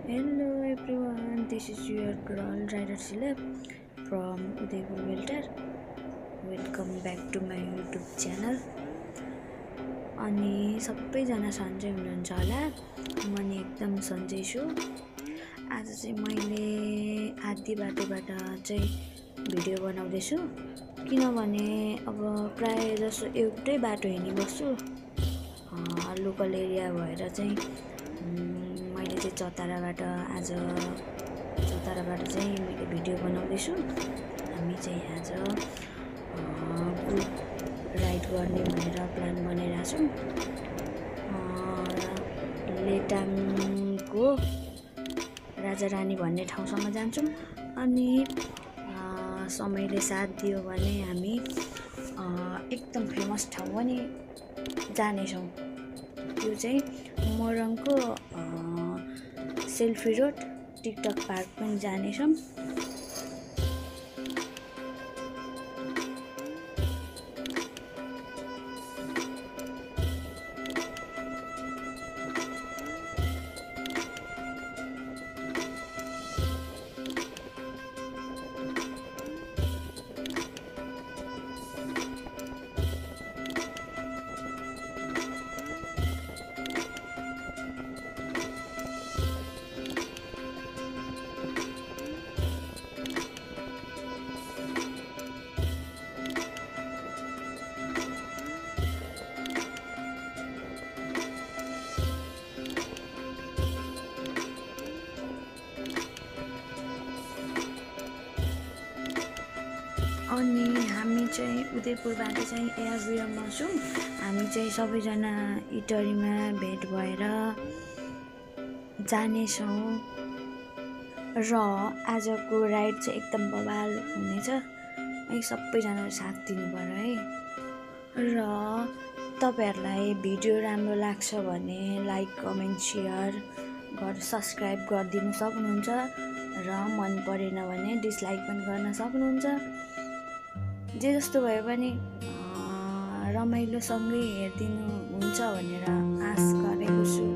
Hello everyone, this is your girl rider SILA from udayapur. Welcome back to my YouTube channel. अनि सबैजना सन्चै हुनुहुन्छ होला। म नि एकदम सन्चै छु। आज चाहिँ मैले आधी बाटोबाट चाहिँ भिडियो बनाउँदैछु किनभने अब प्राय जसो एउटै बाटो हिँडिबस्छु। लोकल एरिया भएर चाहिँ मैले चाहिँ चताराबाट चाहिँ मैले भिडियो बनाउँदैछु। हामी चाहिँ आज ग्रुप राइड गर्ने भनेर प्लान बनाइरहेछौँ। लेटाङको राजारानी भन्ने ठाउँसम्म जान्छौँ। अनि समयले साथ दियो भने हामी एकदम फेमस ठाउँ पनि जानेछौँ। त्यो चाहिँ मोरङको सेल्फी रोड टिकटक पार्क पनि जानेछौँ। अनि हामी चाहिँ उदयपुरबाट चाहिँ एयरब्रिजमा छौँ। हामी चाहिँ सबैजना इटरीमा भेट भएर जानेछौँ र आजको राइड चाहिँ एकदम बवाल हुनेछ। सबैजनाले साथ दिनु पर्यो है। र तपाईहरुलाई भिडियो राम्रो लाग्छ भने लाइक कमेन्ट सेयर सब्स्क्राइब गरिदिनु सक्नुहुन्छ र मन परेन भने डिसलाइक पनि गर्न सक्नुहुन्छ। जे जस्तो भए पनि रमाइलोसँगै हेरिदिनु हुन्छ भनेर आश गरेको छु।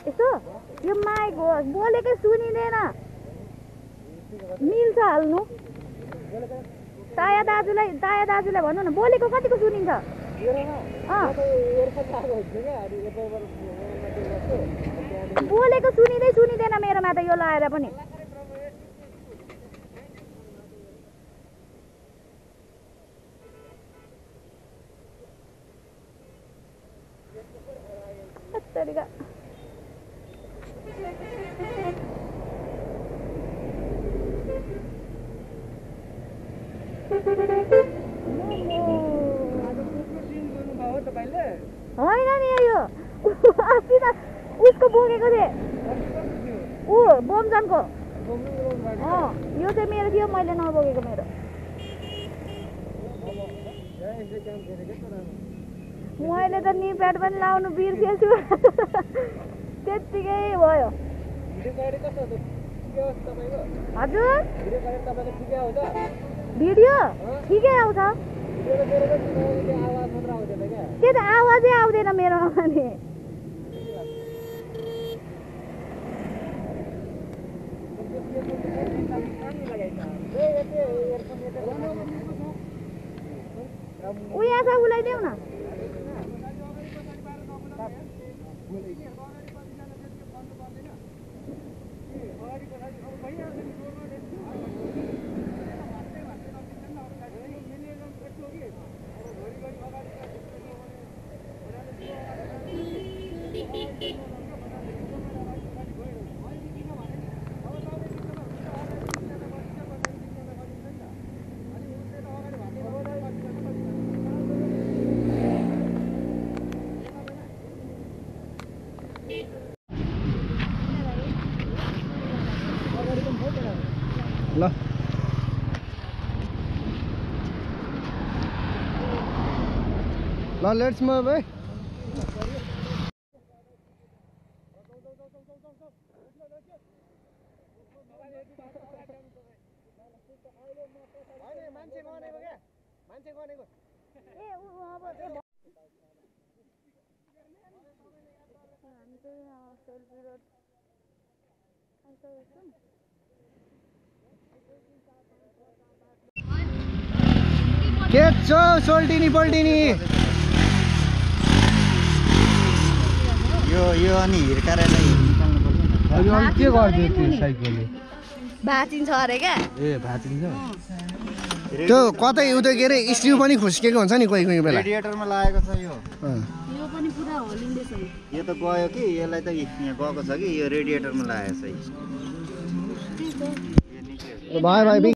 यसो यो माइक हो बोलेकै सुनिँदैन मिल्छ हाल्नु ताया दाजुलाई भन्नु न बोलेको कतिको सुनिन्छ बोलेको सुनिँदैन मेरोमा त यो लाएर पनि होइन नि यो अस्ति त उसको बोकेको थिएँ ऊ बोमजनको यो चाहिँ मेरो थियो मैले नबोकेको मेरो मैले त नी प्याड पनि लाउनु बिर्सेछु त्यत्तिकै भयो हजुर भिडियो ठिकै आउँछ त्यो त आवाजै आउँदैन मेरोमा पनि ऊ यहाँ छ उसलाई देऊ न ल लेट्स मूव है के छ सोल्टिनी पल्टिनी यो अनि हिर्काएर निकाल्नु पर्छ अनि के गर्दियो त्यो साइकलले भाचिन्छ अरे क्या ए भाचिन्छ त्यो कतै उतै के रे स्क्रू पनि खुस्केको हुन्छ नि कोही बेला रेडिएटरमा लागेको छ यो पनि पुरा हलिँदैछ यो त गयो कि यसलाई त यहाँ गएको छ कि यो रेडिएटरमा लागेको छ भाइ